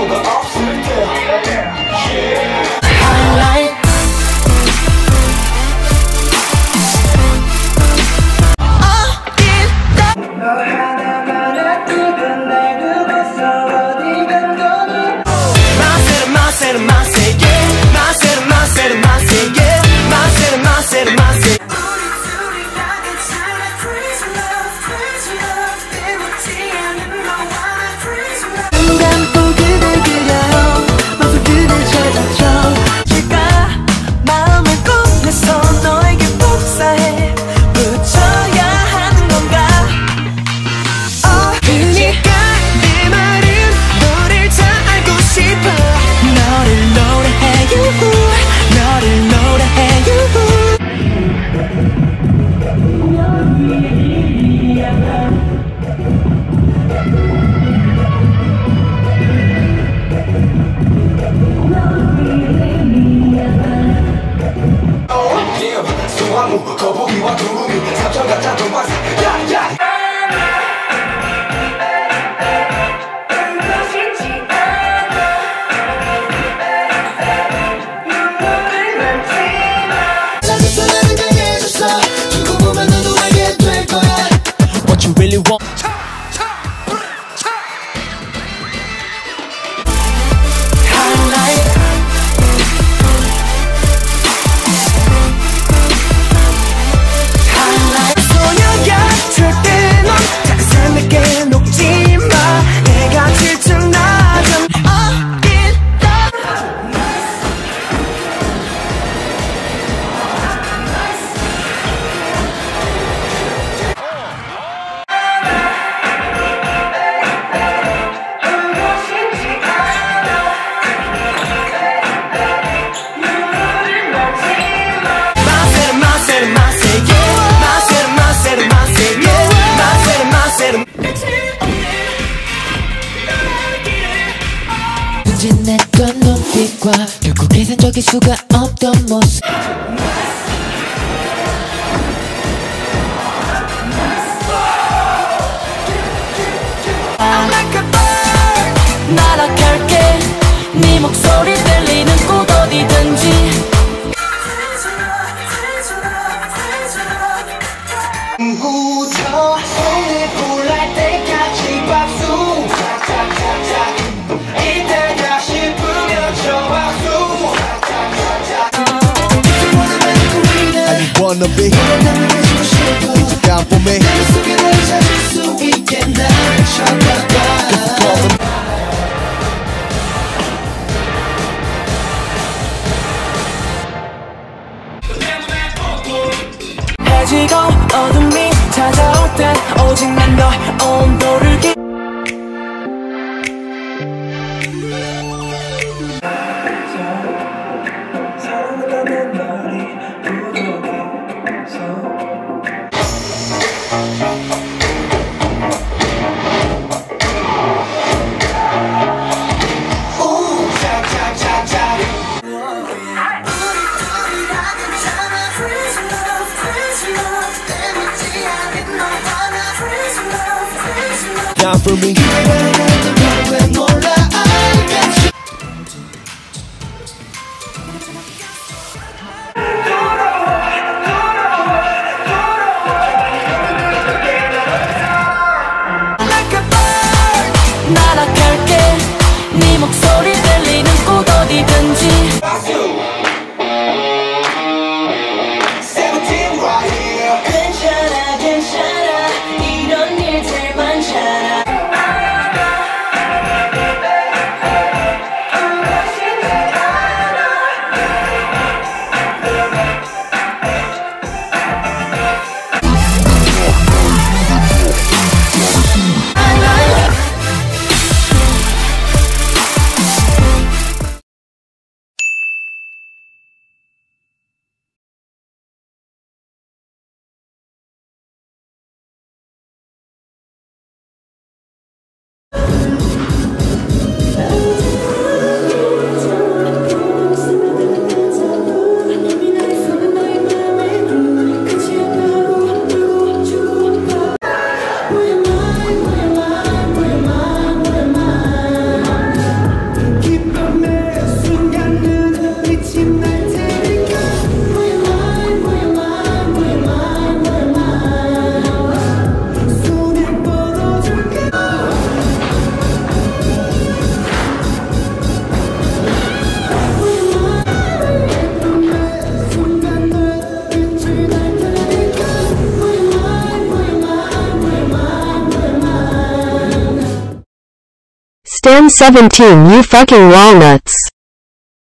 아무도 없을 때 거북이와 두루미 삼천 가짜 동방사 야야 사랑을 당해줬어 두고 보면 너도 알게 될 거야 What you really want 냈던 눈빛과 결국 계산적일 수가 없던 모습 I'm like a bird 날아갈게 네 목소리 들리는 곳 어디든지 구저 손에 불날 때까지 박수 착착착착 이때가 싶으면 저 박수 wanna be It's down for me 내 속에 널 찾을 수 있게 날 찾아가 해지고 어둠이 찾아올 때 오직 난 너의 온도를 사랑한다는 말이 Down for me 날아갈게 네 목소리 들리는 곳 어디든지 괜찮아 괜찮아 이런 일들 많잖아 Stan 17 you fucking walnuts.